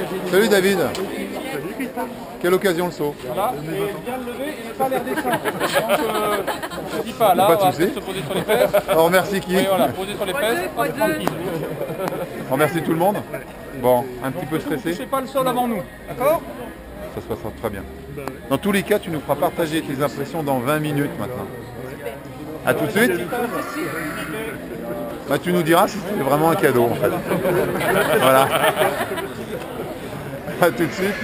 Salut David. Quelle occasion le saut? Voilà, et bien le lever, il n'est pas à l'air descendre. Donc, je ne dis pas, là, Pas de on va souci. se poser sur les fesses. On remercie qui? Oui, voilà, poser sur les fesses, pas tranquille. On remercie tout le monde. Bon, un petit peu Ne touchez stressé? pas le sol avant nous, d'accord? Ça se passera très bien. Dans tous les cas, tu nous feras partager tes impressions dans 20 minutes maintenant. A tout de suite. Bah, tu nous diras si c'était vraiment un cadeau en fait. Voilà. A tout de suite.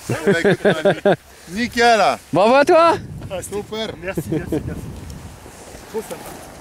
Nickel. Bravo à toi. Super. Merci. Trop sympa.